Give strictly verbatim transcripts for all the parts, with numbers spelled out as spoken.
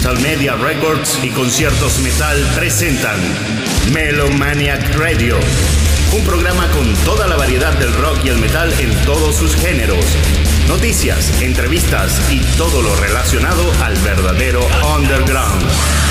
Metal Media Records y Conciertos Metal presentan Melomaniac Radio, un programa con toda la variedad del rock y el metal en todos sus géneros, noticias, entrevistas y todo lo relacionado al verdadero underground.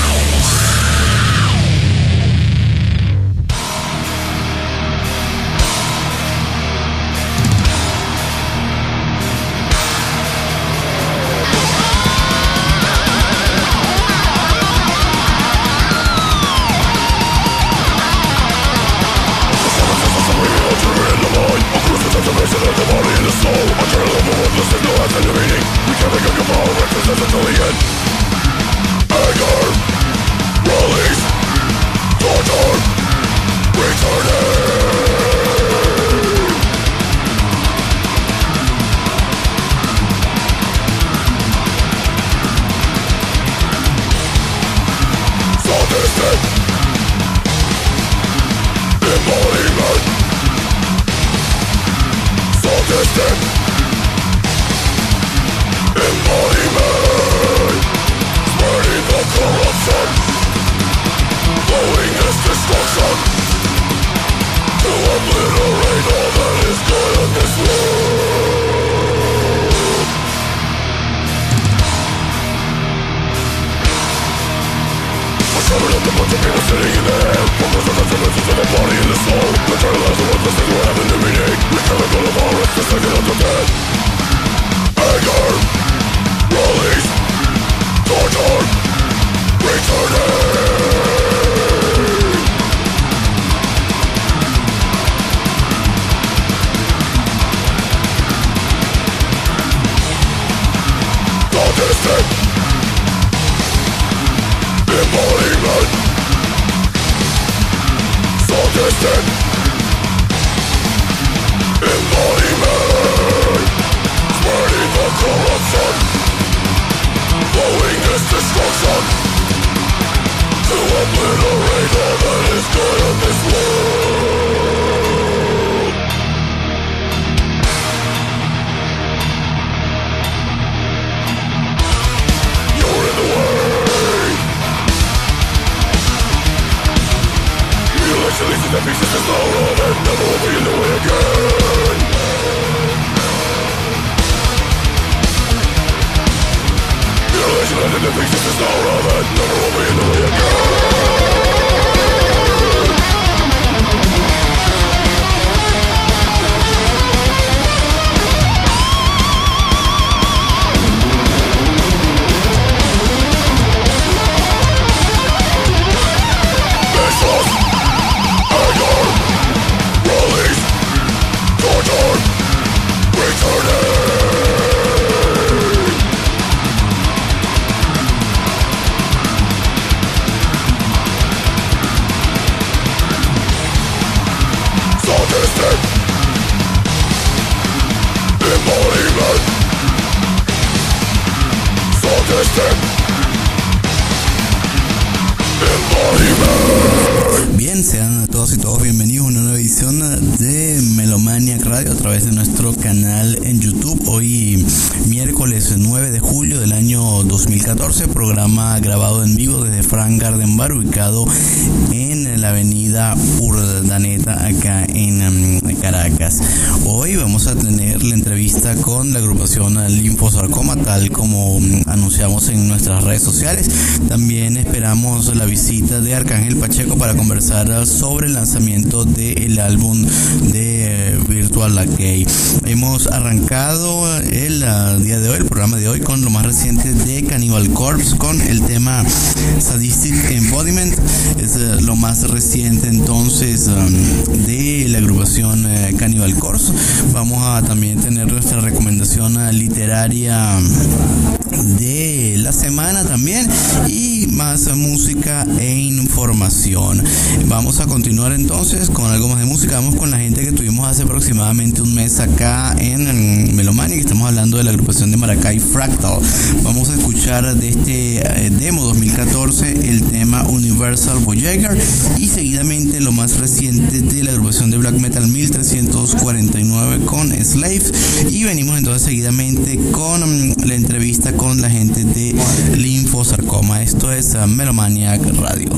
Bien, sean todos y todos bienvenidos a una nueva edición de Melomaniac Radio a través de nuestro canal en YouTube. Hoy miércoles nueve de julio del año dos mil catorce, programa grabado en vivo desde Frank Garden Bar, ubicado en la avenida Urdaneta, acá en um, Caracas. Hoy vamos a tener la entrevista con la agrupación Linfosarcoma, tal como um, anunciamos en nuestras redes sociales. También esperamos la visita de Arcángel Pacheco para conversar sobre el lanzamiento del álbum de Virtual Decay. Hemos arrancado el uh, día de hoy, el programa de hoy, con lo más reciente de Cannibal Corpse, con el tema Sadistic Embodiment. Es uh, lo más reciente entonces um, de la agrupación uh, Cannibal Corpse. Vamos a también tener nuestra recomendación uh, literaria de la semana también, y más uh, música e información. Vamos a continuar entonces con algo más de música. Vamos con la gente que tuvimos tenemos hace aproximadamente un mes acá en Melomania, que estamos hablando de la agrupación de Maracay Fractal. Vamos a escuchar de este eh, demo dos mil catorce el tema Universal Voyager y seguidamente lo más reciente de la agrupación de black metal mil trescientos cuarenta y nueve con Slave, y venimos entonces seguidamente con um, la entrevista con la gente de Linfosarcoma. Esto es uh, Melomaniac Radio.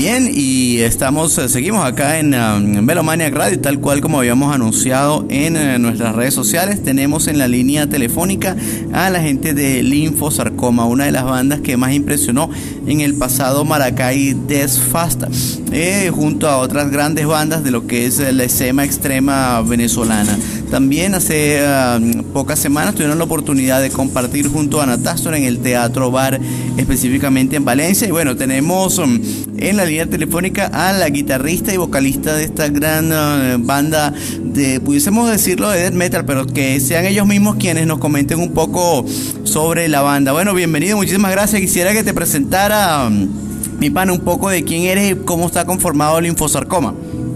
Bien, y estamos, seguimos acá en, um, en Melomaniac Radio, tal cual como habíamos anunciado en uh, nuestras redes sociales. Tenemos en la línea telefónica a la gente de Linfosarcoma, una de las bandas que más impresionó en el pasado Maracay Death Fest, eh, junto a otras grandes bandas de lo que es la escena extrema venezolana. También hace uh, pocas semanas tuvieron la oportunidad de compartir junto a Anatastor en el Teatro Bar, específicamente en Valencia. Y bueno, tenemos um, en la línea telefónica a la guitarrista y vocalista de esta gran uh, banda de, pudiésemos decirlo, de death metal, pero que sean ellos mismos quienes nos comenten un poco sobre la banda. Bueno, bienvenido, muchísimas gracias. Quisiera que te presentara, um, mi pana, un poco de quién eres y cómo está conformado Linfosarcoma.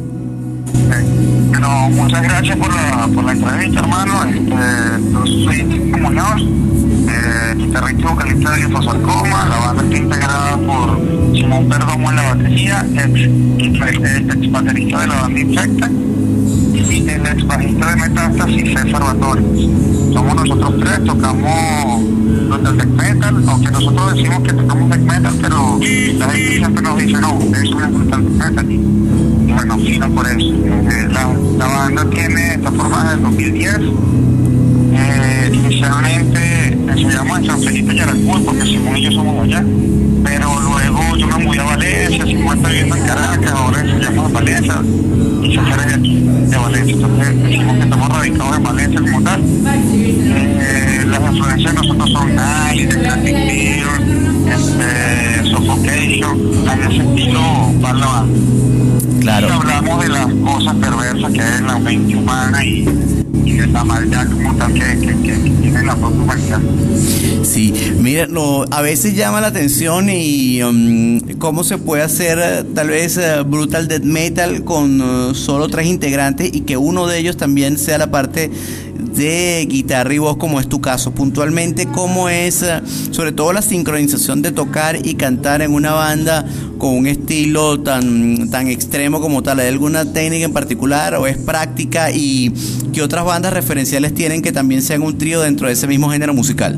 Bueno, muchas gracias por la, por la entrevista, hermano. Este, yo soy Nico Muñoz, eh, guitarrista y vocalista de Linfosarcoma. La banda está integrada por Simón Perdomo en la batería, ex, ex, ex baterista de la banda Infecta, y el ex bajista de Metástasis, César Batori. Somos nosotros tres, tocamos los del death metal, aunque nosotros decimos que tocamos death metal, pero la gente siempre nos dice, no, ustedes son el death metal. Bueno, fino por eso. Eh, la, la banda tiene, está formada en el dos mil diez. Eh, inicialmente ensayamos en San Felipe Yaracuy, porque Simón y yo somos allá. Pero luego yo me mudé a Valencia, Simón está viviendo en Caracas, ahora ensayamos en Valencia y se sale de aquí, de Valencia. Entonces decimos que estamos radicados en Valencia como tal. Eh, las influencias de nosotros son Night, The Classic Beer, este, Suffocation, en ese estilo va la banda. Claro. Y hablamos de las cosas perversas que hay en la mente humana y, y de la maldad como tal que, que, que, que tiene la propia humanidad. Sí, mira, no, a veces llama la atención y um, cómo se puede hacer uh, tal vez uh, brutal death metal con uh, solo tres integrantes y que uno de ellos también sea la parte de guitarra y voz, como es tu caso. Puntualmente, ¿cómo es uh, sobre todo la sincronización de tocar y cantar en una banda con un estilo tan, tan extremo como tal? ¿Hay alguna técnica en particular o es práctica? ¿Y qué otras bandas referenciales tienen que también sean un trío dentro de ese mismo género musical?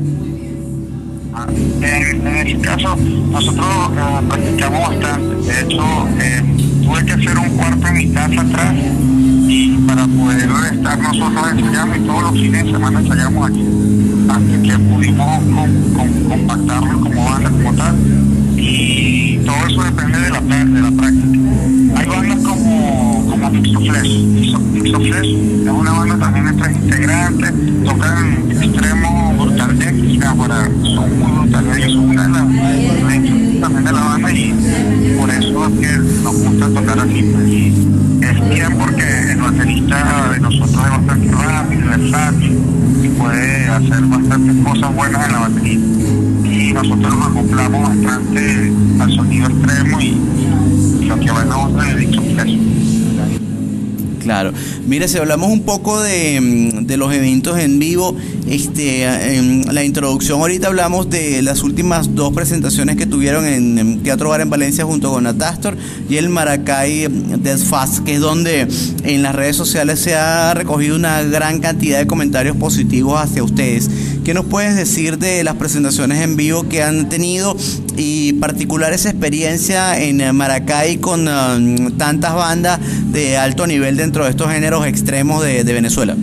En, en ese caso, nosotros eh, practicamos bastante. De hecho, eh, tuve que hacer un cuarto en mi casa atrás y para poder estar nosotros ensayando, y todos los fines de semana ensayamos aquí, hasta que pudimos con, con, compactarlo como banda como tal. Y todo eso depende de la, de la práctica. Hay bandas como, como Mixoflesh. Mixoflesh es una banda también de tres integrantes, tocan extremo brutal death, para, son muy brutales, ellos son una de las también de la banda y por eso es que nos gusta tocar así. Y es bien porque el baterista de nosotros es bastante rápido, versátil y puede hacer bastantes cosas buenas en la batería. Y nosotros nos acoplamos bastante al sonido extremo y, y lo que va en la voz de Mixoflesh. Claro. Mira, si hablamos un poco de, de los eventos en vivo, este, en la introducción ahorita hablamos de las últimas dos presentaciones que tuvieron en, en Teatro Bar en Valencia junto con Anatastor y el Maracay Death Fest, que es donde en las redes sociales se ha recogido una gran cantidad de comentarios positivos hacia ustedes. ¿Qué nos puedes decir de las presentaciones en vivo que han tenido y particular esa experiencia en Maracay con uh, tantas bandas de alto nivel dentro de estos géneros extremos de, de Venezuela?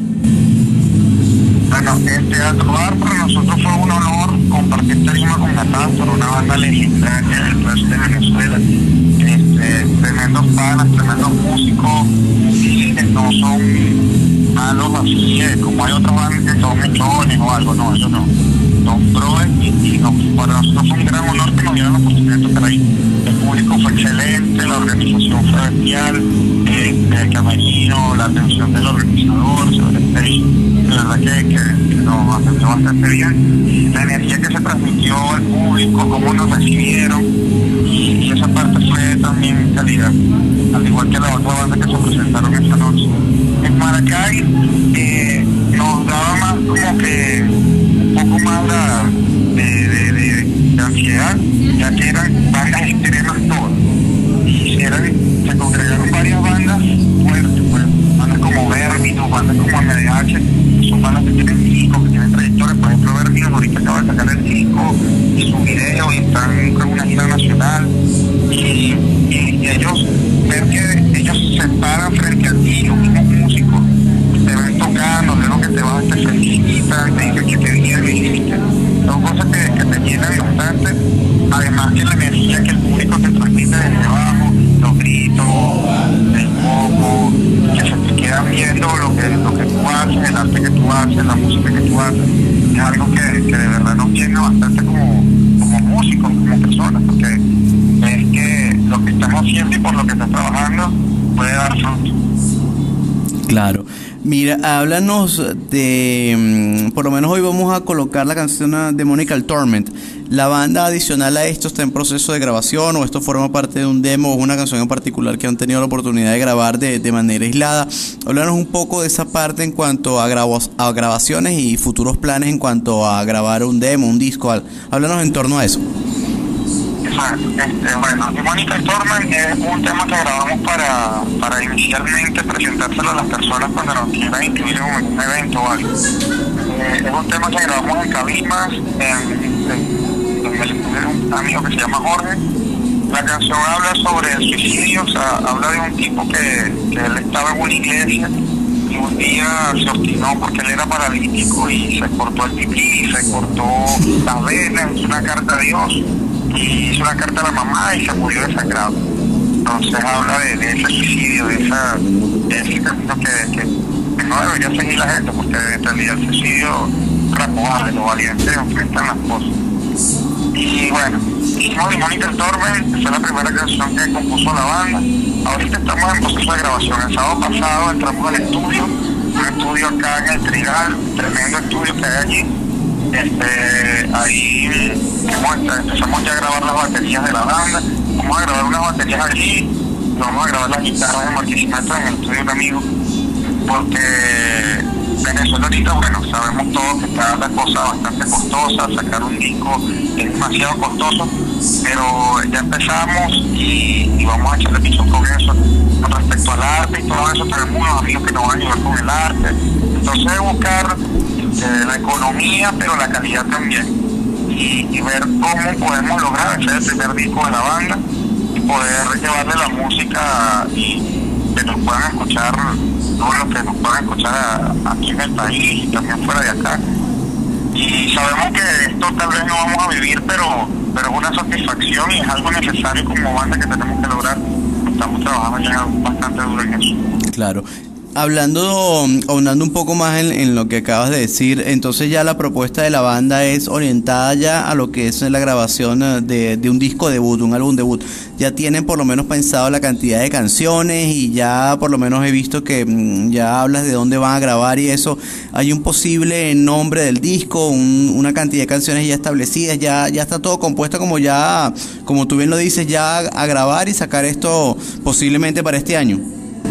Bueno, el Teatro Bar para nosotros fue un honor compartir tarima con Anatastor, una banda legendaria del resto de Venezuela. Este, tremendos panas, tremendos músicos, y no son malos así, eh, como hay otras bandas que son mechones o algo, no, ellos no. Son brothers y, y no, para nosotros fue un gran honor que nos dieran la oportunidad de tocar ahí. El público fue excelente, la organización fue bestial, eh, el camerino, la atención del organizador, sobre el stage, de verdad que, que, que nos atendió bastante bien. La energía que se transmitió al público, cómo nos recibieron, y, y esa parte fue también calidad, al igual que la otra banda que se presentaron esa noche. En Maracay eh, nos daba más como que un poco más la, de, de, de, de ansiedad, ya que eran bandas extremas todas. Y eran, se congregaron varias bandas fuertes, pues, bandas como Vermino, bandas como M D H, son bandas que tienen discos, que tienen trayectoria. Por ejemplo, Vermino ahorita acaba de sacar el disco y su video y están con una gira nacional. Y, y, y ellos, ver que ellos se paran frente a ti, los mismos músicos, te ven tocando, luego que te vas, te felicitan, te dicen que te bien lo hiciste, son cosas que, que te llenan bastante, además que la energía que el público te transmite desde abajo, los gritos, el poco, que se te quedan viendo lo que, lo que tú haces, el arte que tú haces, la música que tú haces, es algo que, que de verdad nos llena bastante como, como músicos, como personas, porque es que lo que estás haciendo y por lo que estás trabajando puede dar fruto. Claro. Mira, háblanos de, por lo menos hoy vamos a colocar la canción Demonical Torment. ¿La banda adicional a esto está en proceso de grabación o esto forma parte de un demo o una canción en particular que han tenido la oportunidad de grabar de, de manera aislada? Háblanos un poco de esa parte en cuanto a, grabos, a grabaciones y futuros planes en cuanto a grabar un demo, un disco. Háblanos en torno a eso. Este, bueno, Demonical Torment es un tema que grabamos para, para inicialmente presentárselo a las personas cuando nos quieran incluir en un evento o algo. Eh, es un tema que grabamos en Cabimas, en, en, en el estudio de un amigo que se llama Jorge. La canción habla sobre el suicidio, o sea, habla de un tipo que, que él estaba en una iglesia y un día se obstinó porque él era paralítico y se cortó el pipí, se cortó las venas, hizo una carta a Dios y hizo una carta a la mamá y se murió desangrado. Entonces habla de, de ese suicidio, de, esa, de ese camino que, que, que no debería seguir la gente, porque en realidad el suicidio es la cobarde, los valientes enfrentan las cosas. Y bueno, hicimos Demonical Torment, esa es la primera canción que compuso la banda. Ahorita estamos en proceso de grabación. El sábado pasado entramos al estudio, un estudio acá en el Trigal, tremendo estudio que hay allí. Este, ahí empezamos ya a grabar las baterías de la banda, vamos a grabar unas baterías allí y vamos a grabar las guitarras de Marquisimeto en el estudio de un amigo, porque Venezuela ahorita, bueno, sabemos todos que está la cosa bastante costosa, sacar un disco es demasiado costoso, pero ya empezamos y, y vamos a echarle piso con eso. Con respecto al arte y todo eso, tenemos unos amigos que nos van a ayudar con el arte, entonces buscar eh, la economía, pero la calidad también, y, y ver cómo podemos lograr hacer el primer disco de la banda y poder llevarle la música y que nos puedan escuchar, todos los que nos puedan escuchar a, aquí en el país y también fuera de acá. Y sabemos que esto tal vez no vamos a vivir, pero, pero es una satisfacción y es algo necesario como banda que tenemos que lograr. Estamos trabajando ya bastante duro en eso. Claro. Hablando, ahondando un poco más en, en lo que acabas de decir, entonces ya la propuesta de la banda es orientada ya a lo que es la grabación de, de un disco debut, un álbum debut. Ya tienen por lo menos pensado la cantidad de canciones y ya por lo menos he visto que mmm, ya hablas de dónde van a grabar y eso. Hay un posible nombre del disco, un, una cantidad de canciones ya establecidas, ya, ya está todo compuesto como ya, como tú bien lo dices, ya a, a grabar y sacar esto posiblemente para este año.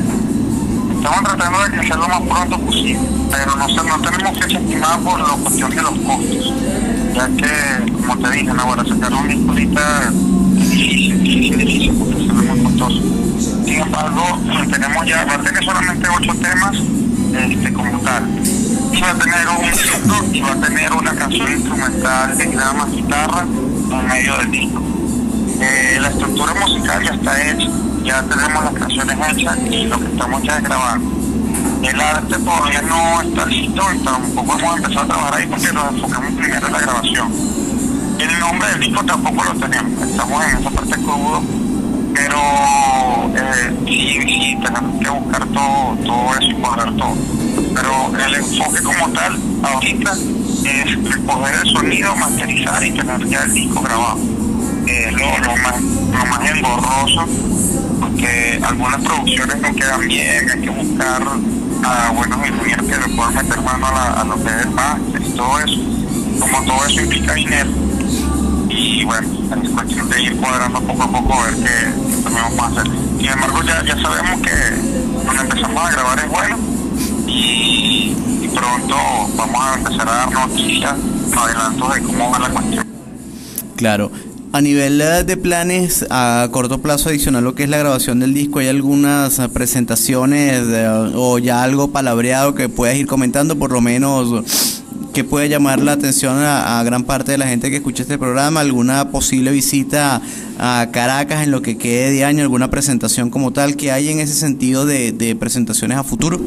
Estamos tratando de crecer lo más pronto posible, pero no, sé, no tenemos fecha estimada por la cuestión de los costos, ya que, como te dije, no, para sacar un disco ahorita es difícil, difícil, difícil, porque se ve muy costoso. Sin embargo, tenemos ya, va a tener solamente ocho temas este, como tal, y va a tener un disco y va a tener una canción instrumental de nada más guitarra en medio del disco. Eh, la estructura musical ya está hecha, ya tenemos las canciones hechas y lo que estamos ya es grabando. El arte todavía no está listo y tampoco hemos empezado a trabajar ahí porque nos enfocamos primero en la grabación. El nombre del disco tampoco lo tenemos, estamos en esa parte crudo, pero eh, sí, sí, tenemos que buscar todo, todo eso y cuadrar todo. Pero el enfoque como tal, ahorita, es recoger el sonido, masterizar y tener ya el disco grabado. Eh, lo, lo, más, lo más engorroso, porque algunas producciones no quedan bien, hay que buscar a buenos ingenieros que le puedan meter mano a, la, a lo que es el máster y todo eso. Como todo eso implica dinero, y bueno, es cuestión de ir cuadrando poco a poco a ver qué también vamos a hacer. Sin embargo, ya, ya sabemos que cuando empezamos a grabar es bueno, y, y pronto vamos a empezar a dar noticias, adelantos de cómo va la cuestión. Claro. A nivel de planes a corto plazo adicional lo que es la grabación del disco, ¿hay algunas presentaciones de, o ya algo palabreado que puedas ir comentando, por lo menos que puede llamar la atención a, a gran parte de la gente que escucha este programa? ¿Alguna posible visita a Caracas en lo que quede de año? ¿Alguna presentación como tal que hay en ese sentido de, de presentaciones a futuro?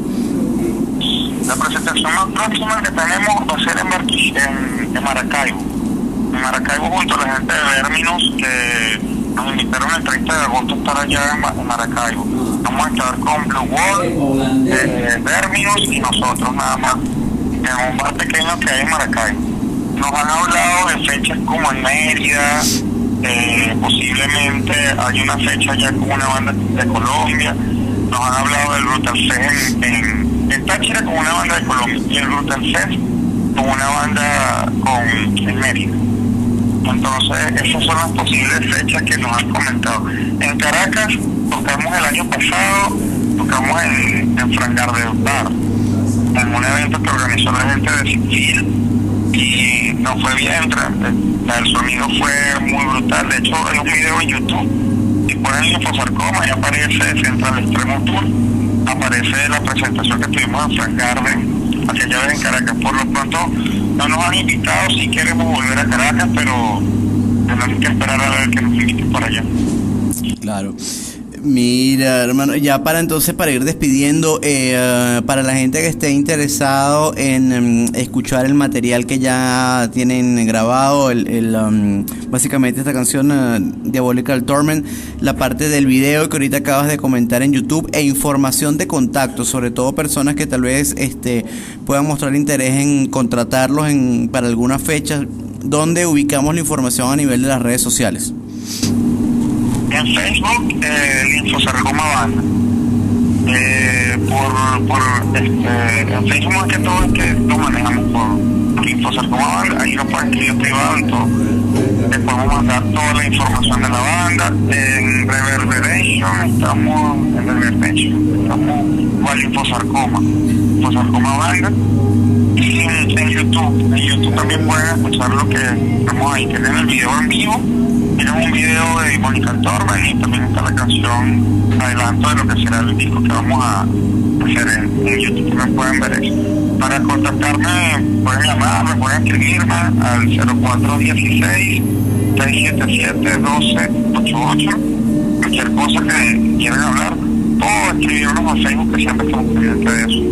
La presentación más próxima que tenemos va a ser en, Barqui, en, en Maracaibo. En Maracaibo junto a la gente de Verminos, que nos invitaron el treinta de agosto a estar allá en, en Maracaibo. Vamos a estar con Blue Wall, eh, Verminos y nosotros nada más, en un bar pequeño que hay en Maracaibo. Nos han hablado de fechas como en Mérida, eh, posiblemente hay una fecha ya con una banda de Colombia. Nos han hablado del Brutal Fest en, en, en Táchira con una banda de Colombia y el Brutal Fest con una banda con, en Mérida. Entonces esas son las posibles fechas que nos han comentado. En Caracas tocamos el año pasado, tocamos en, en Frangar del Bar, en un evento que organizó la gente de Civil, y nos fue bien. El sonido fue muy brutal. De hecho hay un video en YouTube, si ponen Linfosarcoma y aparece Central Extremo Tour, aparece la presentación que tuvimos en Frank Garden aquella vez en Caracas. Por lo pronto no nos han invitado, si queremos volver a Caracas, pero tenemos que esperar a ver que nos inviten para allá. Claro. Mira, hermano, ya para entonces, para ir despidiendo, eh, para la gente que esté interesado en um, escuchar el material que ya tienen grabado, el, el um, básicamente esta canción uh, Diabolical Torment, la parte del video que ahorita acabas de comentar en YouTube, e información de contacto, sobre todo personas que tal vez este puedan mostrar interés en contratarlos en, para alguna fecha, ¿dónde ubicamos la información a nivel de las redes sociales? En Facebook, eh, Linfosarcoma Banda. Eh, por, por, este, en Facebook más que todo es que lo manejamos por Linfosarcoma Banda. Ahí nos pueden escribir privado y todo. Les podemos mandar toda la información de la banda. En Reverberation estamos, en Reverberation estamos igual Linfosarcoma, Linfosarcoma Banda. Y en, en YouTube, en YouTube también pueden escuchar lo que estamos ahí, tienen el video en vivo. Tienen un video de Diabolical Torment y también está la canción adelanto de lo que será el disco que vamos a hacer en, en YouTube. También pueden ver eso. Para contactarme, pueden llamarme, pueden escribirme al cero cuatro uno seis, seis siete siete, uno dos ocho ocho. Cualquier cosa que quieran hablar, o escribirnos a Facebook, que siempre estamos pendientes de eso.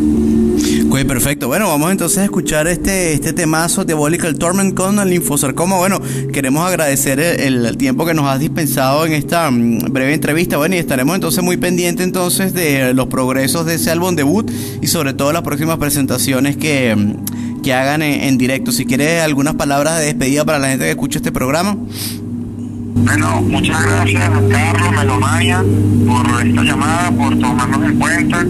Ok, perfecto. Bueno, vamos entonces a escuchar este este temazo de Diabolical Torment con el Linfosarcoma. Bueno, queremos agradecer el, el tiempo que nos has dispensado en esta um, breve entrevista. Bueno, y estaremos entonces muy pendientes entonces de los progresos de ese álbum debut y sobre todo las próximas presentaciones que, que hagan en, en directo. Si quieres algunas palabras de despedida para la gente que escucha este programa. Bueno, muchas gracias a Carlos, Melomania, por esta llamada, por tomarnos en cuenta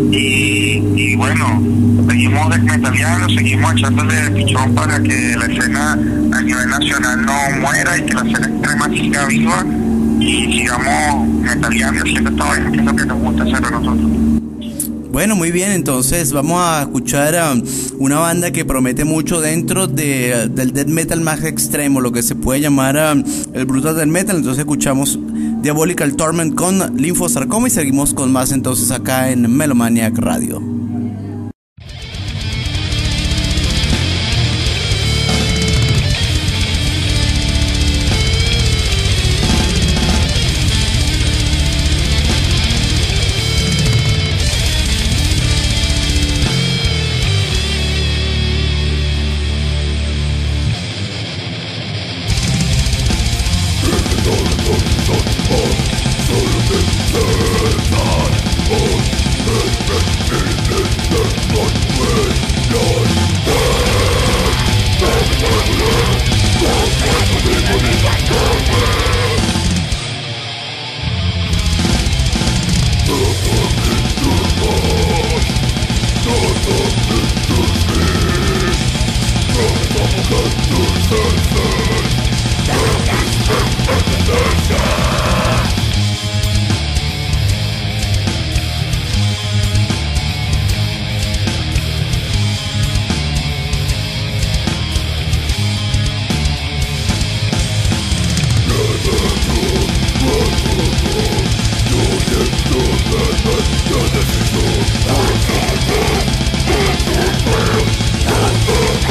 y, y bueno, seguimos desmetaleando, seguimos echándole pichón para que la escena a nivel nacional no muera y que la escena extrema siga viva y sigamos metaleando, haciendo esta vaina que es lo que nos gusta hacer a nosotros. Bueno, muy bien, entonces vamos a escuchar a una banda que promete mucho dentro de, del death metal más extremo, lo que se puede llamar um, el brutal death metal. Entonces escuchamos Diabolical Torment con Linfosarcoma y seguimos con más entonces acá en Melomaniac Radio. Oh,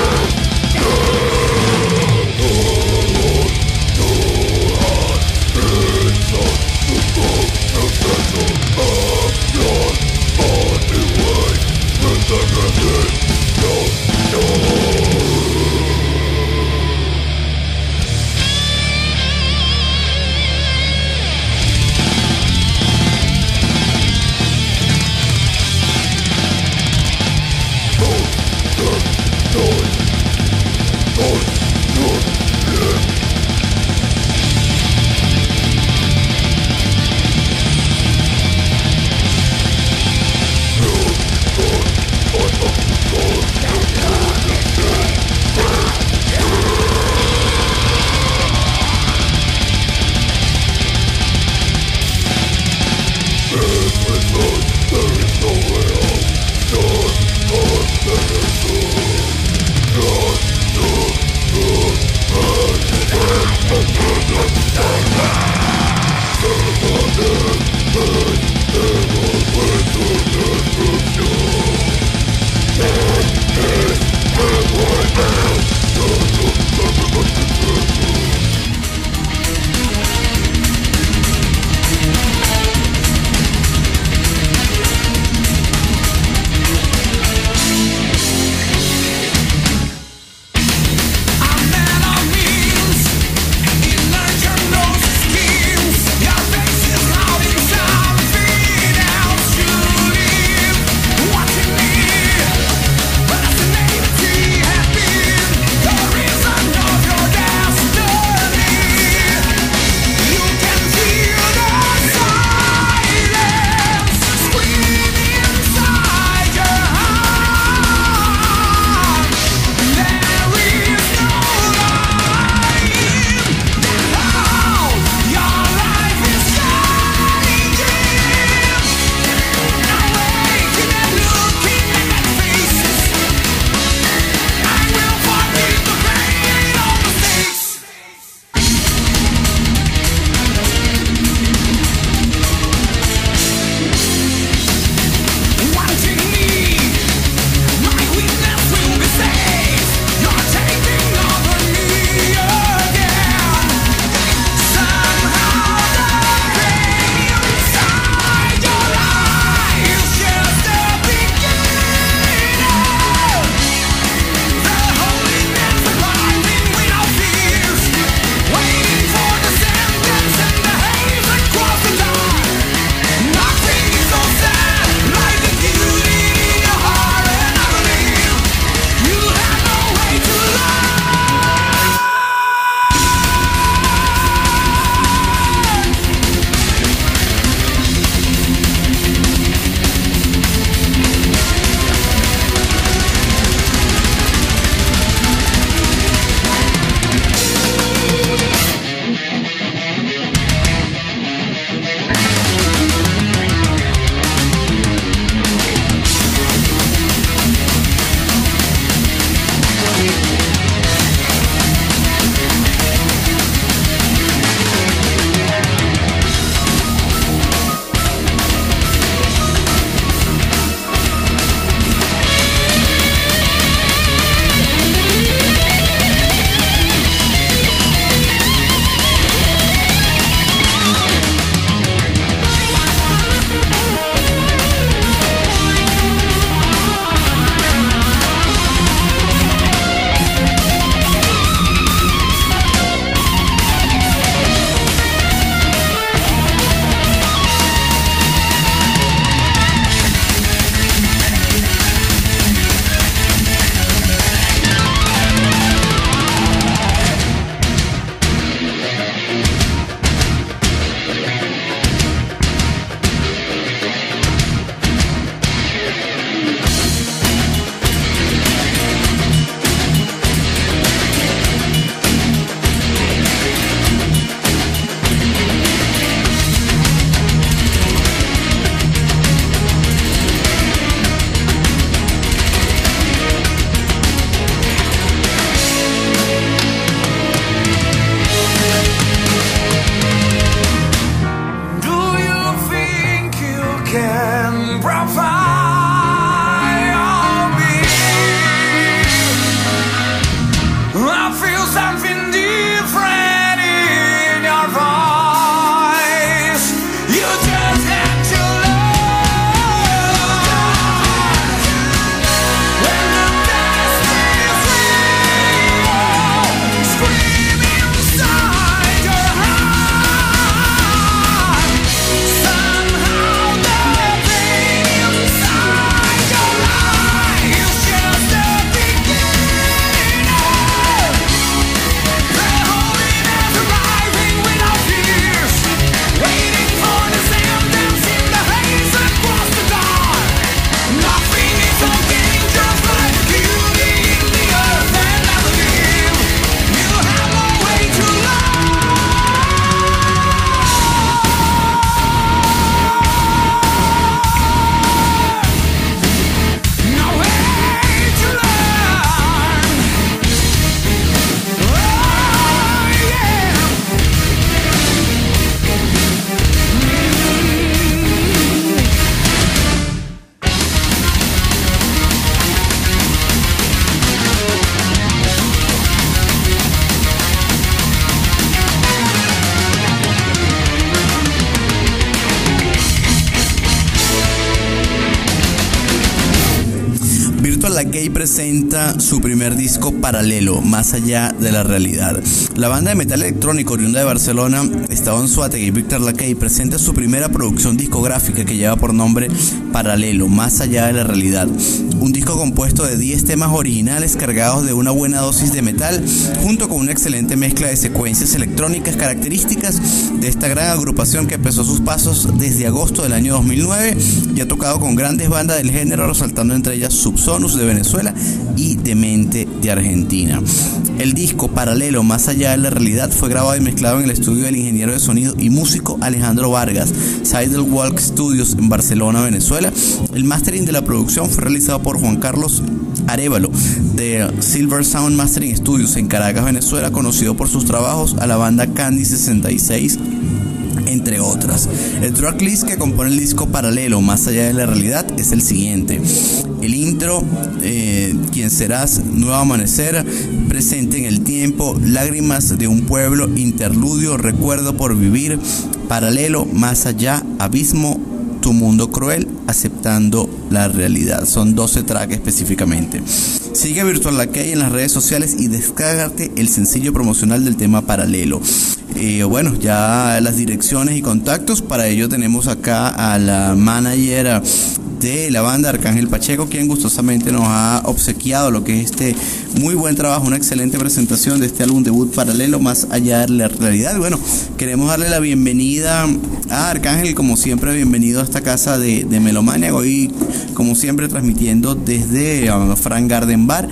Lakey presenta su primer disco paralelo, Más allá de la realidad. La banda de metal electrónico oriunda de Barcelona, Esteban Zuategui y Víctor Lakey presenta su primera producción discográfica que lleva por nombre Paralelo, Más allá de la realidad. Un disco compuesto de diez temas originales cargados de una buena dosis de metal, junto con una excelente mezcla de secuencias electrónicas características de esta gran agrupación que empezó sus pasos desde agosto del año dos mil nueve y ha tocado con grandes bandas del género, resaltando entre ellas Subsonus de Venezuela y Demente de Argentina. El disco Paralelo, Más allá de la realidad, fue grabado y mezclado en el estudio del ingeniero de sonido y músico Alejandro Vargas, Sidewalk Studios en Barcelona, Venezuela. El mastering de la producción fue realizado por Juan Carlos Arévalo de Silver Sound Mastering Studios en Caracas, Venezuela, conocido por sus trabajos a la banda Candy sesenta y seis, entre otras. El tracklist que compone el disco Paralelo, Más allá de la realidad, es el siguiente: el intro, eh, Quién serás, Nuevo amanecer, Presente en el tiempo, Lágrimas de un pueblo, Interludio, Recuerdo por vivir, Paralelo, Más allá, Abismo, Tu mundo cruel, Aceptando la realidad. Son doce tracks específicamente. Sigue Virtual Lakey en las redes sociales y descárgate el sencillo promocional del tema Paralelo. Eh, bueno, ya las direcciones y contactos. Para ello tenemos acá a la manager de la banda, Arcángel Pacheco, quien gustosamente nos ha obsequiado lo que es este muy buen trabajo, una excelente presentación de este álbum debut Paralelo, Más allá de la realidad. Bueno, queremos darle la bienvenida a Arcángel, como siempre, bienvenido a esta casa de, de Melomania, hoy como siempre transmitiendo desde uh, Frank Garden Bar.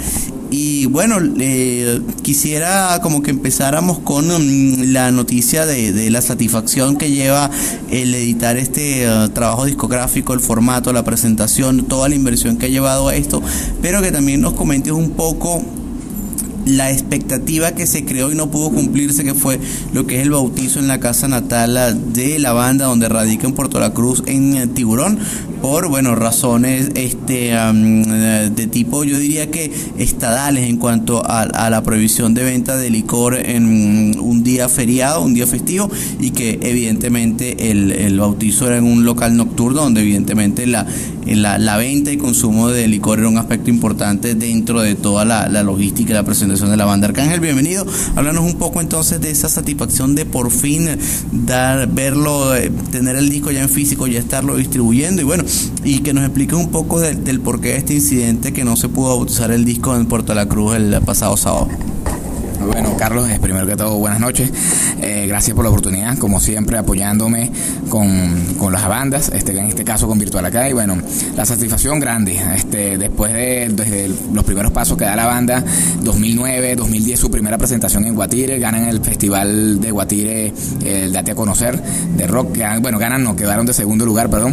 Y bueno, eh, quisiera como que empezáramos con um, la noticia de, de la satisfacción que lleva el editar este uh, trabajo discográfico, el formato, la presentación, toda la inversión que ha llevado a esto, pero que también nos comentes un poco la expectativa que se creó y no pudo cumplirse, que fue lo que es el bautizo en la casa natal de la banda, donde radica en Puerto La Cruz, en Tiburón, por bueno razones este um, de tipo, yo diría que estadales, en cuanto a, a la prohibición de venta de licor en un día feriado, un día festivo, y que evidentemente el, el bautizo era en un local nocturno, donde evidentemente la, la, la venta y consumo de licor era un aspecto importante dentro de toda la, la logística y la presentación de la banda. Arcángel, bienvenido. Háblanos un poco entonces de esa satisfacción de por fin dar, verlo, eh, tener el disco ya en físico, ya estarlo distribuyendo, y bueno, y que nos expliques un poco de, del porqué de este incidente que no se pudo bautizar el disco en Puerto La Cruz el pasado sábado. Bueno, Carlos, primero que todo, buenas noches. Eh, gracias por la oportunidad, como siempre, apoyándome con, con las bandas, este, en este caso con Virtual Lakey. Bueno, la satisfacción grande. Este, después de desde los primeros pasos que da la banda, dos mil nueve, dos mil diez, su primera presentación en Guatire, ganan el festival de Guatire, el Date a Conocer, de rock. Ganan, bueno, ganan, no, quedaron de segundo lugar, perdón.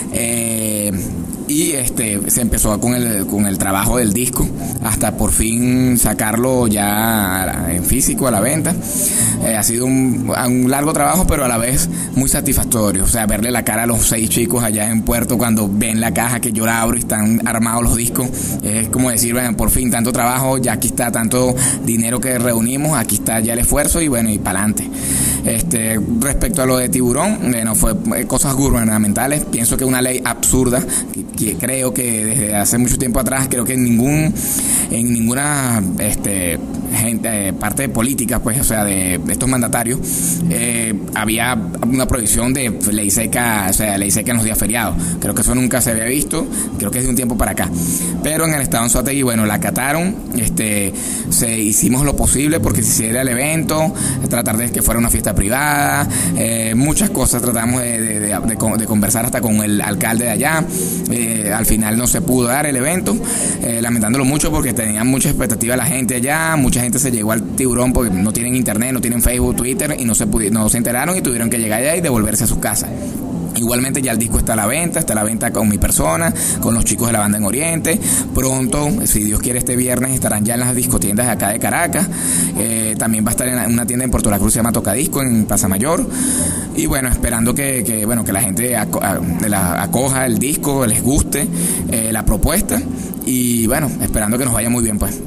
Eh, y este se empezó con el con el trabajo del disco hasta por fin sacarlo ya en físico a la venta. Eh, ha sido un, un largo trabajo, pero a la vez muy satisfactorio. O sea, verle la cara a los seis chicos allá en Puerto cuando ven la caja que yo la abro y están armados los discos, es como decir, bueno, por fin tanto trabajo, ya aquí está tanto dinero que reunimos, aquí está ya el esfuerzo y bueno, y para adelante. Este, respecto a lo de Tiburón, bueno, fue cosas gubernamentales. Pienso que una ley absurda, que, que creo que desde hace mucho tiempo atrás, creo que en ningún en ninguna este gente parte de política, pues, o sea, de, de estos mandatarios, eh, había una prohibición de ley seca, o sea, ley seca en los días feriados. Creo que eso nunca se había visto, creo que es de un tiempo para acá. Pero en el estado de Anzoátegui, bueno, la acataron, este, se hicimos lo posible porque se hiciera el evento, tratar de que fuera una fiesta privada, eh, muchas cosas tratamos de, de, de, de, de conversar hasta con el alcalde de allá. Eh, al final no se pudo dar el evento, eh, lamentándolo mucho porque tenían mucha expectativa la gente allá, mucha gente se llegó al Tiburón porque no tienen internet, no tienen Facebook, Twitter, y no se pudi- no se enteraron y tuvieron que llegar allá y devolverse a su casa. Igualmente ya el disco está a la venta, está a la venta con mi persona, con los chicos de la banda en Oriente. Pronto, si Dios quiere, este viernes estarán ya en las discotiendas de acá de Caracas. Eh, también va a estar en una tienda en Puerto La Cruz, se llama Tocadisco, en Plaza Mayor. Y bueno, esperando que, que, bueno, que la gente aco- a, la, acoja el disco, les guste eh, la propuesta. Y bueno, esperando que nos vaya muy bien, pues.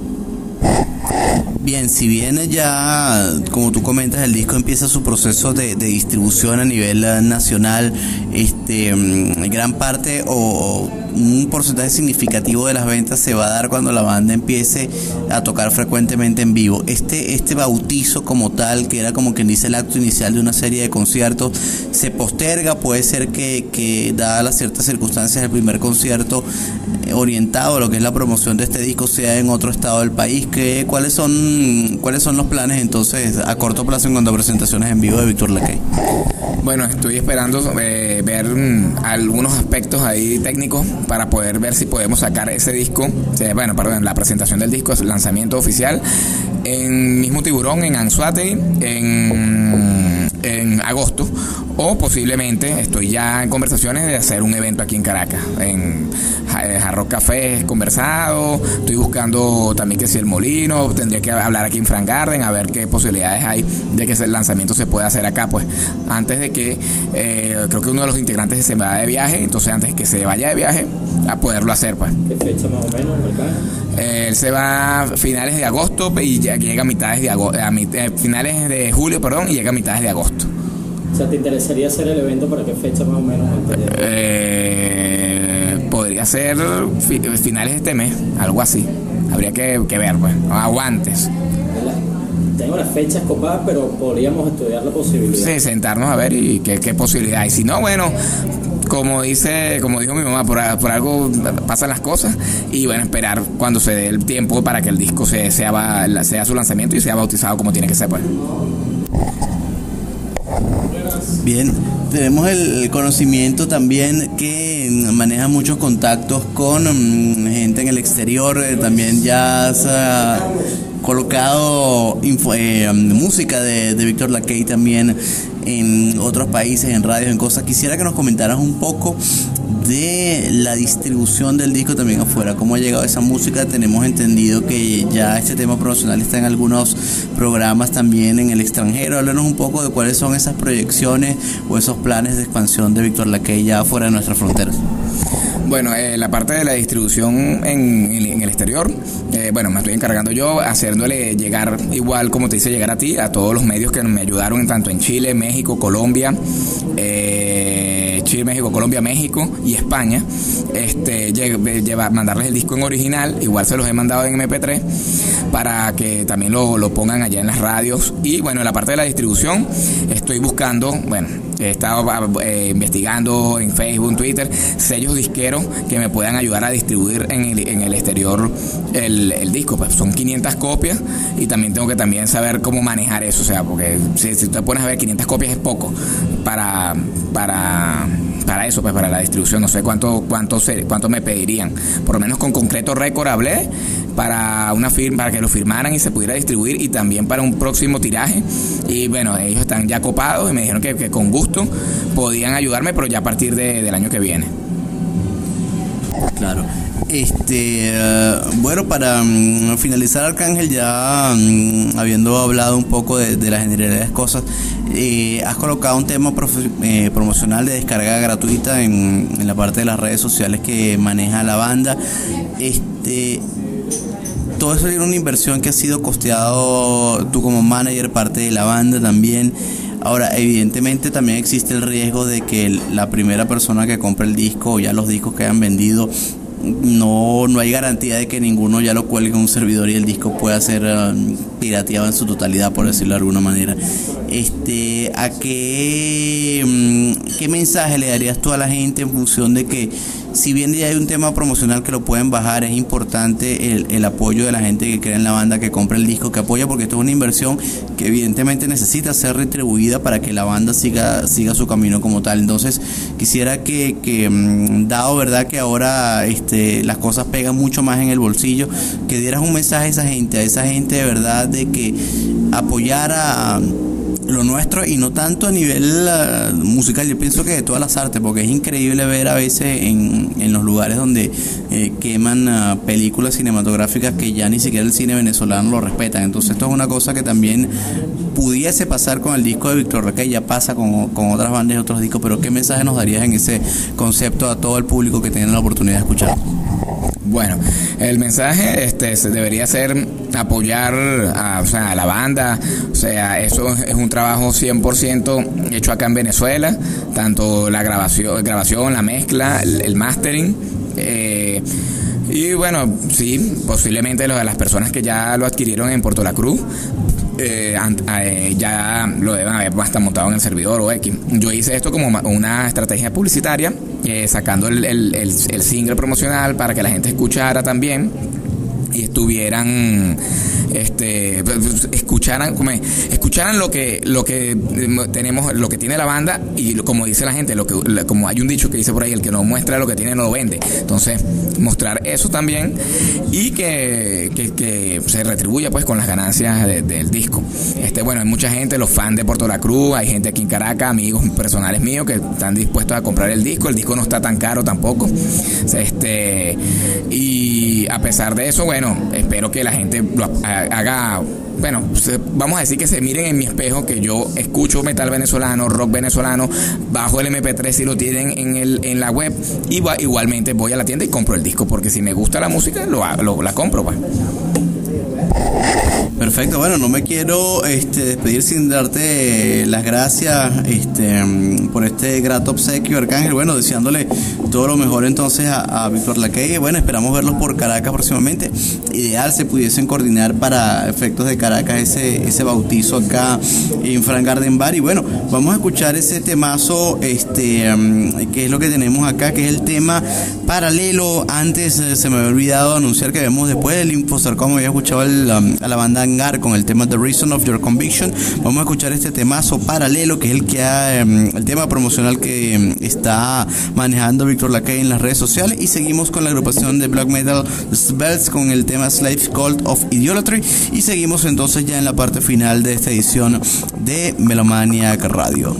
Bien, si bien ya, como tú comentas, el disco empieza su proceso de, de distribución a nivel uh, nacional, este, um, gran parte o un porcentaje significativo de las ventas se va a dar cuando la banda empiece a tocar frecuentemente en vivo. Este, este bautizo como tal, que era como quien dice el acto inicial de una serie de conciertos, se posterga. Puede ser que, que dadas las ciertas circunstancias, el primer concierto orientado a lo que es la promoción de este disco sea en otro estado del país. ¿Qué, cuáles son cuáles son los planes entonces a corto plazo en cuanto a presentaciones en vivo de Víctor Lakey? Bueno, estoy esperando eh, ver mm, algunos aspectos ahí técnicos para poder ver si podemos sacar ese disco, eh, bueno, perdón, la presentación del disco, el lanzamiento oficial en mismo Tiburón, en Anzoátegui, en, en agosto, o posiblemente estoy ya en conversaciones de hacer un evento aquí en Caracas, en Hard Rock Café conversado. Estoy buscando también que si el Molino, tendría que hablar aquí en Frank Garden a ver qué posibilidades hay de que ese lanzamiento se pueda hacer acá, pues antes de que eh, creo que uno de los integrantes se vaya de viaje, entonces antes de que se vaya de viaje a poderlo hacer, pues. ¿Qué fecha más o menos, Mercado? Eh, él se va a finales de agosto y ya llega a mitades de agosto, a mit- eh, finales de julio, perdón, y llega a mitades de agosto. O sea, ¿te interesaría hacer el evento para qué fecha más o menos? Eh, podría ser fi- finales de este mes, algo así. Habría que, que ver, pues, o antes. Tengo las fechas copadas, pero podríamos estudiar la posibilidad. Sí, sentarnos a ver y qué, qué posibilidad. Y si no, bueno, como dice, como dijo mi mamá, por, por algo pasan las cosas. Y bueno, esperar cuando se dé el tiempo para que el disco se, sea, sea su lanzamiento y sea bautizado como tiene que ser, pues. Bien, tenemos el conocimiento también que maneja muchos contactos con um, gente en el exterior. Eh, también ya has uh, colocado info, eh, música de, de Víctor Lakey también en otros países, en radios, en cosas. Quisiera que nos comentaras un poco de la distribución del disco también afuera, cómo ha llegado esa música. Tenemos entendido que ya este tema promocional está en algunos programas también en el extranjero. Háblanos un poco de cuáles son esas proyecciones o esos planes de expansión de Víctor Lakey ya fuera de nuestras fronteras. Bueno, eh, la parte de la distribución en, en, en el exterior, eh, bueno, me estoy encargando yo, haciéndole llegar, igual como te hice llegar a ti, a todos los medios que me ayudaron, tanto en Chile, México, Colombia, eh, Chile, México, Colombia, México y España. Este, lleva, mandarles el disco en original, igual se los he mandado en eme pe tres para que también lo, lo pongan allá en las radios. Y bueno, en la parte de la distribución estoy buscando, bueno, he estado eh, investigando en Facebook, en Twitter, sellos disqueros que me puedan ayudar a distribuir en el, en el exterior el, el disco. Pues son quinientas copias y también tengo que también saber cómo manejar eso, o sea, porque si, si te pones a ver, quinientas copias es poco para para para eso, pues para la distribución. No sé cuánto cuánto se, cuánto me pedirían. Por lo menos con Concreto Record hablé para una firma, para que lo firmaran y se pudiera distribuir, y también para un próximo tiraje. Y bueno, ellos están ya copados y me dijeron que, que con gusto podían ayudarme, pero ya a partir de, del año que viene. Claro. Este, uh, bueno, para um, finalizar, Arcángel, ya um, habiendo hablado un poco de, de las generalidades cosas, eh, has colocado un tema profe- eh, promocional de descarga gratuita en, en la parte de las redes sociales que maneja la banda. Este, todo eso tiene una inversión que ha sido costeado tú como manager, parte de la banda también. Ahora, evidentemente también existe el riesgo de que la primera persona que compre el disco o ya los discos que hayan vendido, no no hay garantía de que ninguno ya lo cuelgue en un servidor y el disco pueda ser uh, pirateado en su totalidad, por decirlo de alguna manera. Este, ¿a qué, um, qué mensaje le darías tú a la gente en función de que, si bien ya hay un tema promocional que lo pueden bajar, es importante el, el apoyo de la gente que cree en la banda, que compre el disco, que apoya, porque esto es una inversión que evidentemente necesita ser retribuida para que la banda siga siga su camino como tal? Entonces quisiera que, que dado verdad que ahora este, las cosas pegan mucho más en el bolsillo, que dieras un mensaje a esa gente, a esa gente de verdad, de que apoyara lo nuestro, y no tanto a nivel uh, musical, yo pienso que de todas las artes, porque es increíble ver a veces en, en los lugares donde eh, queman uh, películas cinematográficas que ya ni siquiera el cine venezolano lo respetan. Entonces esto es una cosa que también pudiese pasar con el disco de Víctor Lakey, ya pasa con, con otras bandas y otros discos, pero ¿qué mensaje nos darías en ese concepto a todo el público que tiene la oportunidad de escuchar? Bueno, el mensaje este debería ser apoyar a, o sea, a la banda. O sea, eso es un trabajo cien por ciento hecho acá en Venezuela, tanto la grabación, grabación la mezcla, el, el mastering, Eh, y bueno, sí, posiblemente lo de las personas que ya lo adquirieron en Puerto La Cruz, Eh, eh, ya lo deben haber hasta montado en el servidor o X. Yo hice esto como una estrategia publicitaria, eh, sacando el, el, el, el single promocional para que la gente escuchara también y estuvieran este escucharan como escucharan lo que lo que tenemos, lo que tiene la banda, y como dice la gente, lo que como hay un dicho que dice por ahí, el que no muestra lo que tiene no lo vende. Entonces, mostrar eso también, y que, que, que se retribuya pues con las ganancias de, del disco. Este bueno, hay mucha gente, los fans de Puerto La Cruz, hay gente aquí en Caracas, amigos personales míos que están dispuestos a comprar el disco. El disco no está tan caro tampoco. Este y a pesar de eso, bueno, espero que la gente lo haga, bueno, vamos a decir que se miren en mi espejo, que yo escucho metal venezolano, rock venezolano, bajo el eme pe tres si lo tienen en el en la web, y va, igualmente voy a la tienda y compro el disco, porque si me gusta la música, lo, lo la compro, pues. Perfecto, bueno, no me quiero este, despedir sin darte las gracias este, por este grato obsequio, Arcángel. Bueno, deseándole todo lo mejor entonces a, a Víctor Lacalle. Bueno, esperamos verlos por Caracas próximamente. Ideal se pudiesen coordinar para efectos de Caracas ese, ese bautizo acá en Frank Garden Bar. Y bueno, vamos a escuchar ese temazo, este, um, que es lo que tenemos acá, que es el tema Paralelo. Antes eh, se me había olvidado anunciar que vemos después del Infosarcoma, había escuchado el, um, a la banda Hangar con el tema The Reason of Your Conviction. Vamos a escuchar este temazo Paralelo, que es el que ha, um, el tema promocional que um, está manejando Víctor Lacalle en las redes sociales. Y seguimos con la agrupación de black metal Spells con el tema Slave Cult of Idolatry, y seguimos entonces ya en la parte final de esta edición de Melomaniac Radio.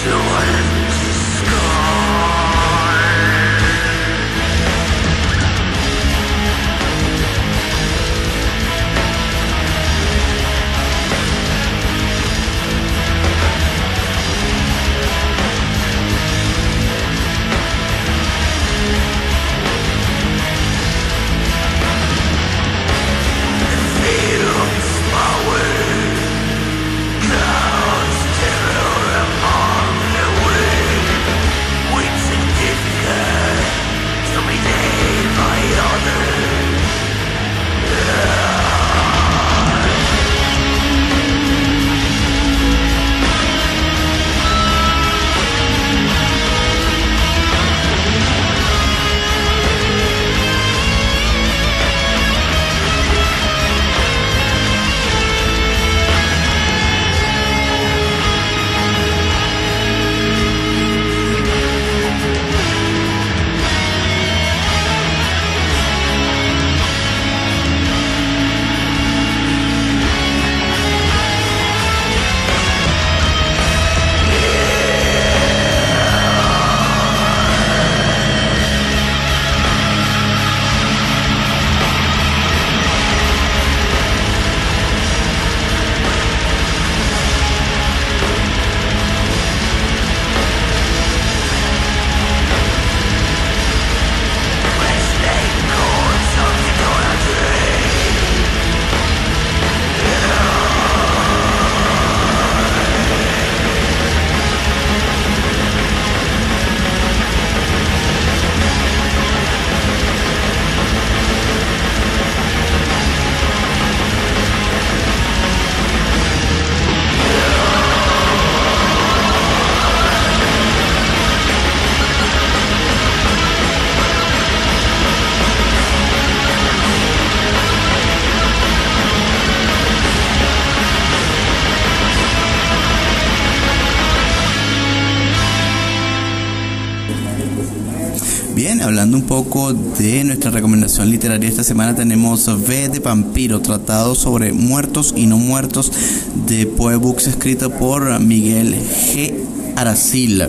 Bien, hablando un poco de nuestra recomendación literaria esta semana, tenemos V de Vampiro, tratado sobre muertos y no muertos de Poe Books, escrito por Miguel G. Aracil.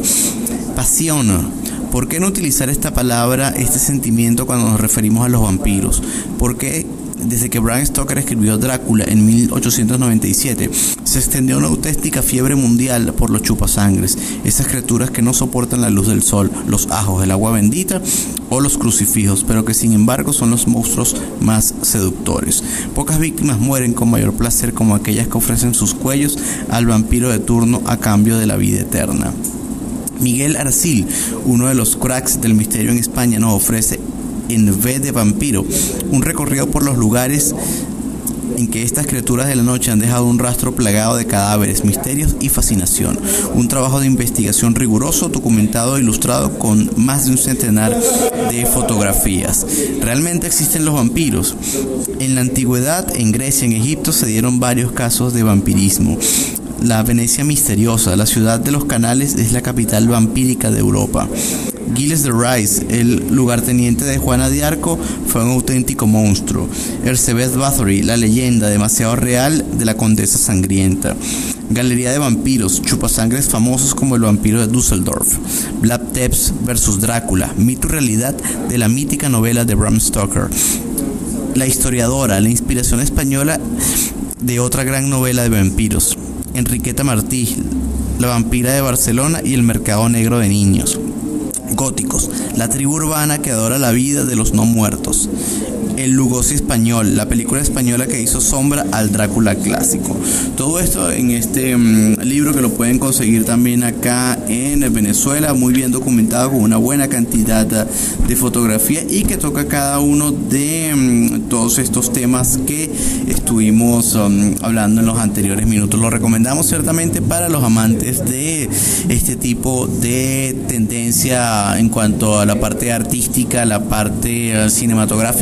Pasión. ¿Por qué no utilizar esta palabra, este sentimiento cuando nos referimos a los vampiros? ¿Por qué desde que Bram Stoker escribió Drácula en mil ochocientos noventa y siete se extendió una auténtica fiebre mundial por los chupasangres, esas criaturas que no soportan la luz del sol, los ajos, el agua bendita o los crucifijos, pero que sin embargo son los monstruos más seductores? Pocas víctimas mueren con mayor placer como aquellas que ofrecen sus cuellos al vampiro de turno a cambio de la vida eterna. Miguel Aracil, uno de los cracks del misterio en España, nos ofrece en V de Vampiro un recorrido por los lugares en que estas criaturas de la noche han dejado un rastro plagado de cadáveres, misterios y fascinación. Un trabajo de investigación riguroso, documentado e ilustrado con más de un centenar de fotografías. ¿Realmente existen los vampiros? En la antigüedad, en Grecia, en Egipto, se dieron varios casos de vampirismo. La Venecia misteriosa, la ciudad de los canales, es la capital vampírica de Europa. Gilles de Rais, el lugarteniente de Juana de Arco, fue un auténtico monstruo. Elizabeth Bathory, la leyenda demasiado real de la condesa sangrienta. Galería de vampiros, chupasangres famosos como el vampiro de Düsseldorf. Vlad Tepes versus Drácula, mito y realidad de la mítica novela de Bram Stoker. La historiadora, la inspiración española de otra gran novela de vampiros. Enriqueta Martí, la vampira de Barcelona y el mercado negro de niños. Góticos, la tribu urbana que adora la vida de los no muertos. El Lugosi español, la película española que hizo sombra al Drácula clásico. Todo esto en este um, libro, que lo pueden conseguir también acá en Venezuela, muy bien documentado, con una buena cantidad de fotografía, y que toca cada uno de um, todos estos temas que estuvimos um, hablando en los anteriores minutos. Lo recomendamos ciertamente para los amantes de este tipo de tendencia en cuanto a la parte artística, la parte uh, cinematográfica y la parte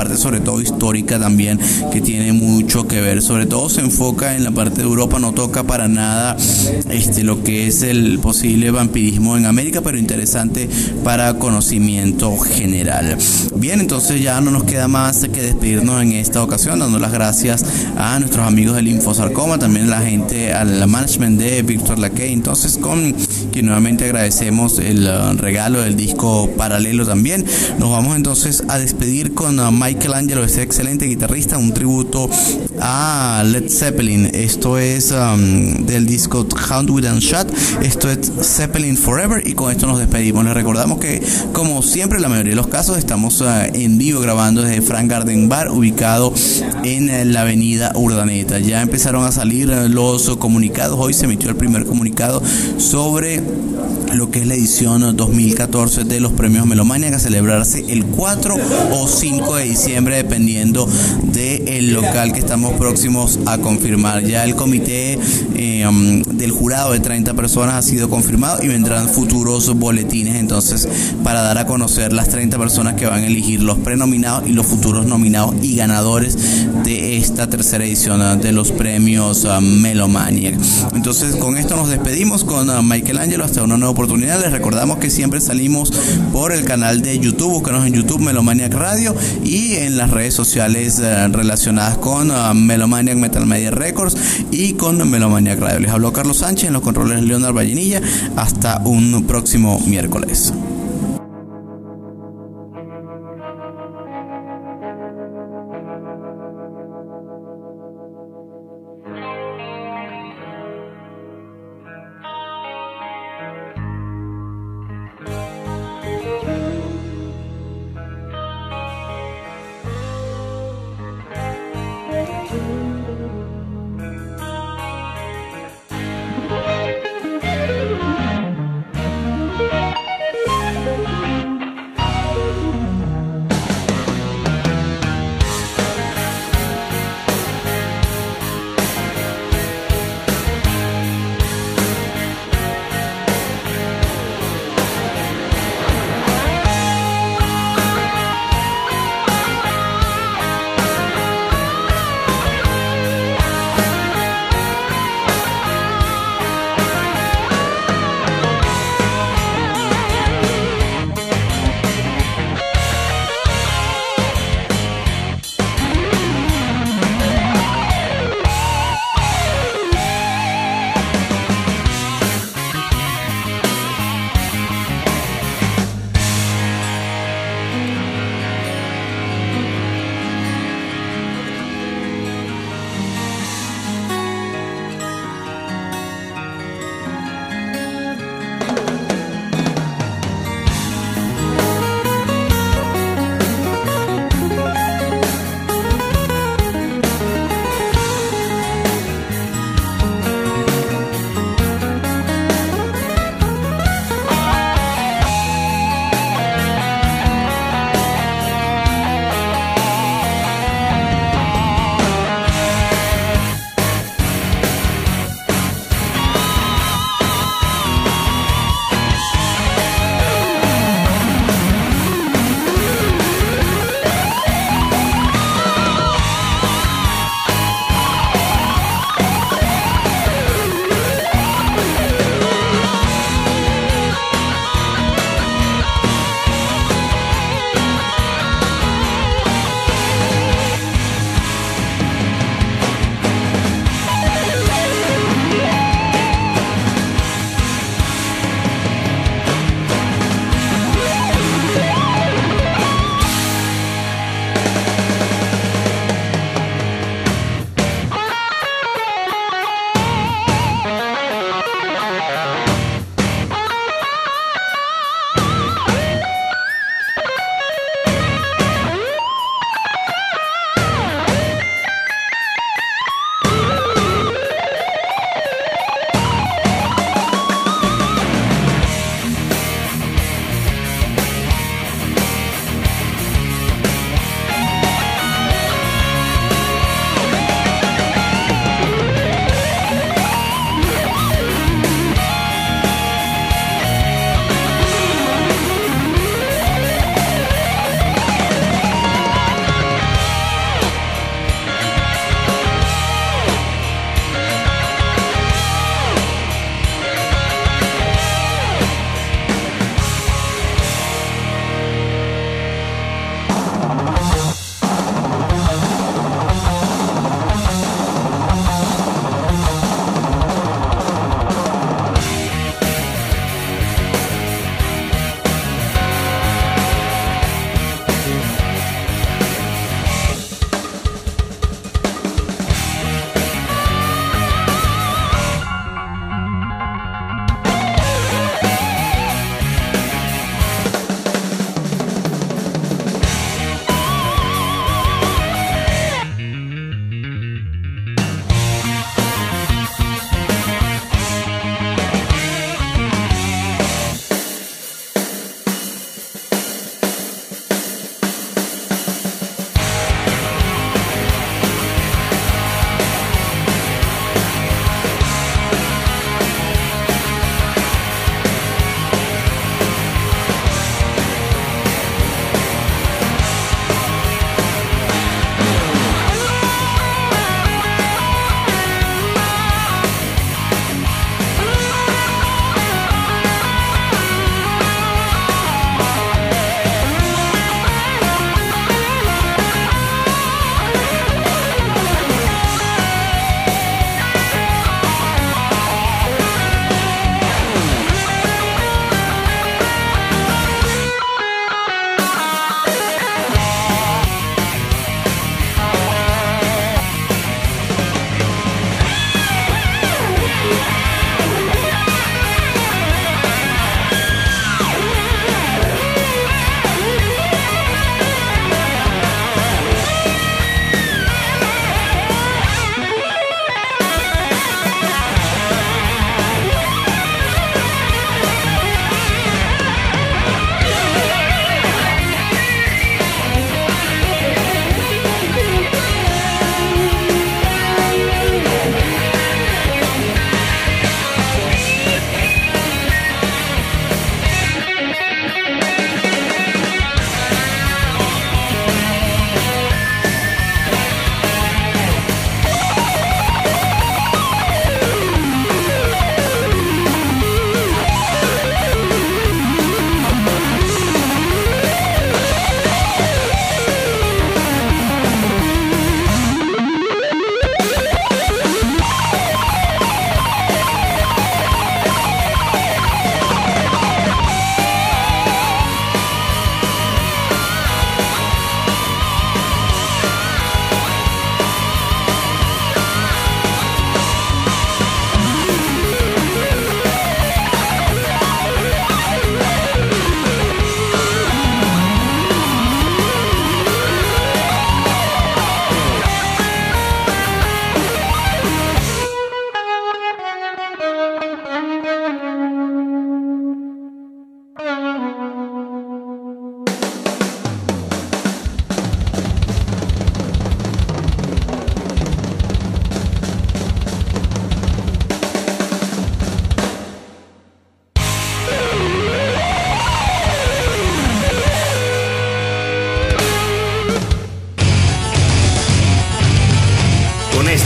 parte sobre todo histórica también, que tiene mucho que ver. Sobre todo se enfoca en la parte de Europa, no toca para nada este lo que es el posible vampirismo en América, pero interesante para conocimiento general. Bien, entonces ya no nos queda más que despedirnos en esta ocasión, dando las gracias a nuestros amigos del Infosarcoma, también a la gente, al management de Virtual Lakey, entonces con quien nuevamente agradecemos el uh, regalo del disco Paralelo también. Nos vamos entonces a despedir con uh, Michael Angelo, este excelente guitarrista, un tributo a Led Zeppelin. Esto es um, del disco Hound with a Shot, esto es Zeppelin Forever, y con esto nos despedimos. Les recordamos que, como siempre, en la mayoría de los casos estamos uh, en vivo grabando desde Frank Garden Bar, ubicado en uh, la avenida Urdaneta. Ya empezaron a salir uh, los uh, comunicados. Hoy se emitió el primer comunicado sobre lo que es la edición dos mil catorce de los premios Melomania, a celebrarse el cuatro o cinco de diciembre, dependiendo del local que estamos próximos a confirmar. Ya el comité eh, um, del jurado de treinta personas ha sido confirmado y vendrán futuros boletines entonces para dar a conocer las treinta personas que van a elegir los prenominados y los futuros nominados y ganadores de esta tercera edición de los premios uh, Melomania. Entonces con esto nos despedimos con uh, Michael Angelo, hasta una nueva oportunidad. Les recordamos que siempre salimos por el canal de YouTube, búscanos en YouTube Melomaniac Radio, y en las redes sociales uh, relacionadas con uh, Melomaniac Metal Media Records y con Melomaniac Radio. Les habló Carlos Sánchez, en los controles Leonard Vallenilla. Hasta un próximo miércoles.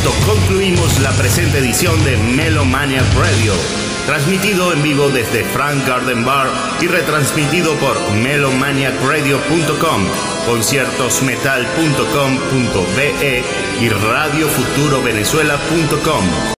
esto concluimos la presente edición de Melomaniac Radio, transmitido en vivo desde Frank Garden Bar y retransmitido por melomaniac radio punto com, conciertos metal punto com punto be y radio futuro venezuela punto com.